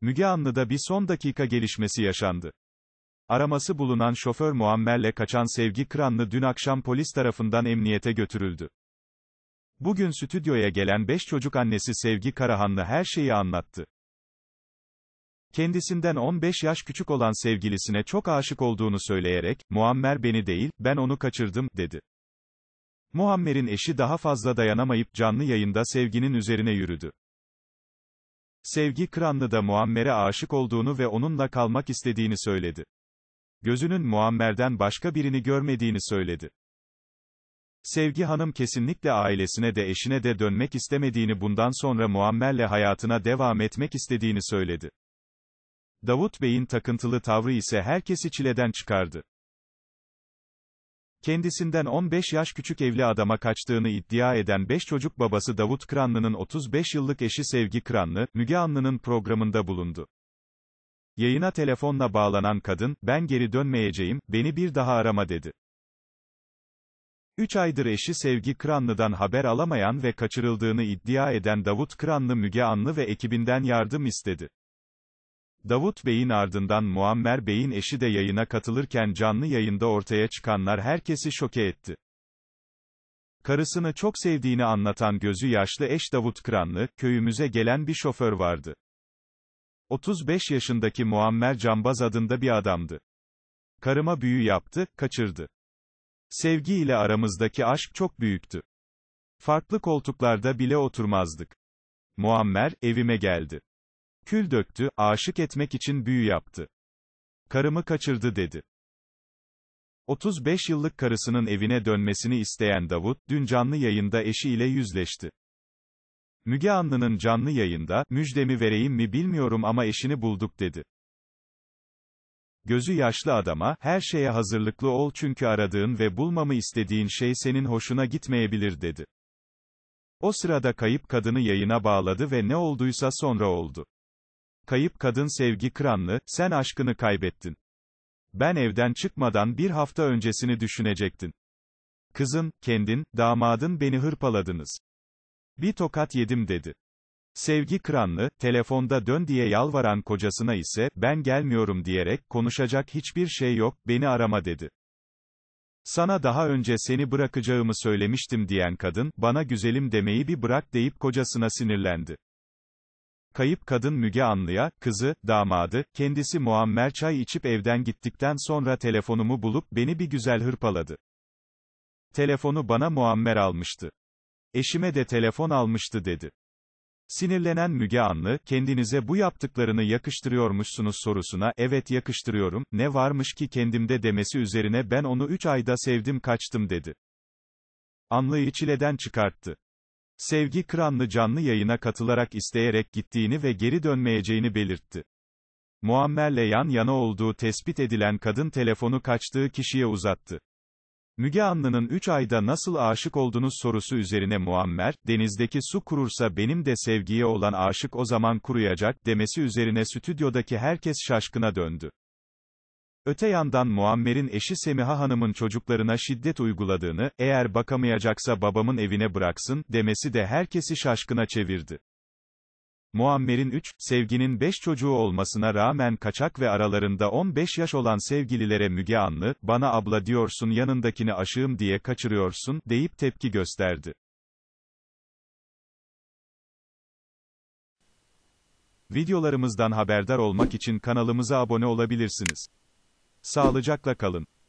Müge Anlı'da bir son dakika gelişmesi yaşandı. Araması bulunan şoför Muammer'le kaçan Sevgi Kıranlı dün akşam polis tarafından emniyete götürüldü. Bugün stüdyoya gelen 5 çocuk annesi Sevgi Karahanlı her şeyi anlattı. Kendisinden 15 yaş küçük olan sevgilisine çok aşık olduğunu söyleyerek, "Muammer beni değil, ben onu kaçırdım," dedi. Muammer'in eşi daha fazla dayanamayıp canlı yayında Sevgi'nin üzerine yürüdü. Sevgi Kıranlı da Muammer'e aşık olduğunu ve onunla kalmak istediğini söyledi. Gözünün Muammer'den başka birini görmediğini söyledi. Sevgi Hanım kesinlikle ailesine de eşine de dönmek istemediğini, bundan sonra Muammer'le hayatına devam etmek istediğini söyledi. Davut Bey'in takıntılı tavrı ise herkesi çileden çıkardı. Kendisinden 15 yaş küçük evli adama kaçtığını iddia eden 5 çocuk babası Davut Kıranlı'nın 35 yıllık eşi Sevgi Kıranlı, Müge Anlı'nın programında bulundu. Yayına telefonla bağlanan kadın, "Ben geri dönmeyeceğim, beni bir daha arama," dedi. 3 aydır eşi Sevgi Kıranlı'dan haber alamayan ve kaçırıldığını iddia eden Davut Kıranlı, Müge Anlı ve ekibinden yardım istedi. Davut Bey'in ardından Muammer Bey'in eşi de yayına katılırken canlı yayında ortaya çıkanlar herkesi şoke etti. Karısını çok sevdiğini anlatan gözü yaşlı eş Davut Kıranlı, "Köyümüze gelen bir şoför vardı. 35 yaşındaki Muammer Cambaz adında bir adamdı. Karıma büyü yaptı, kaçırdı. Sevgi ile aramızdaki aşk çok büyüktü. Farklı koltuklarda bile oturmazdık. Muammer, evime geldi. Kül döktü, aşık etmek için büyü yaptı. Karımı kaçırdı," dedi. 35 yıllık karısının evine dönmesini isteyen Davut, dün canlı yayında eşiyle yüzleşti. Müge Anlı'nın canlı yayında, "Müjdemi vereyim mi bilmiyorum ama eşini bulduk," dedi. Gözü yaşlı adama, "Her şeye hazırlıklı ol çünkü aradığın ve bulmamı istediğin şey senin hoşuna gitmeyebilir," dedi. O sırada kayıp kadını yayına bağladı ve ne olduysa sonra oldu. Kayıp kadın Sevgi Kıranlı, "Sen aşkını kaybettin. Ben evden çıkmadan bir hafta öncesini düşünecektin. Kızın, kendin, damadın beni hırpaladınız. Bir tokat yedim," dedi. Sevgi Kıranlı, telefonda dön diye yalvaran kocasına ise, "Ben gelmiyorum," diyerek, "Konuşacak hiçbir şey yok, beni arama," dedi. "Sana daha önce seni bırakacağımı söylemiştim," diyen kadın, "Bana güzelim demeyi bir bırak," deyip kocasına sinirlendi. Kayıp kadın Müge Anlı'ya, kızı, damadı, kendisi Muammer çay içip evden gittikten sonra telefonumu bulup beni bir güzel hırpaladı. Telefonu bana Muammer almıştı. Eşime de telefon almıştı, dedi. Sinirlenen Müge Anlı, "Kendinize bu yaptıklarını yakıştırıyormuşsunuz" sorusuna, "Evet yakıştırıyorum, ne varmış ki kendimde" demesi üzerine, "Ben onu 3 ayda sevdim kaçtım," dedi. Anlı'yı çileden çıkarttı. Sevgi Kıranlı canlı yayına katılarak isteyerek gittiğini ve geri dönmeyeceğini belirtti. Muammer'le yan yana olduğu tespit edilen kadın telefonu kaçtığı kişiye uzattı. Müge Anlı'nın 3 ayda nasıl aşık oldunuz sorusu üzerine Muammer, "Denizdeki su kurursa benim de Sevgi'ye olan aşık o zaman kuruyacak," demesi üzerine stüdyodaki herkes şaşkına döndü. Öte yandan Muammer'in eşi Semiha Hanım'ın çocuklarına şiddet uyguladığını, "Eğer bakamayacaksa babamın evine bıraksın," demesi de herkesi şaşkına çevirdi. Muammer'in 3, Sevgi'nin 5 çocuğu olmasına rağmen kaçak ve aralarında 15 yaş olan sevgililere Müge Anlı, "Bana abla diyorsun, yanındakini aşığım diye kaçırıyorsun," deyip tepki gösterdi. Videolarımızdan haberdar olmak için kanalımıza abone olabilirsiniz. Sağlıcakla kalın.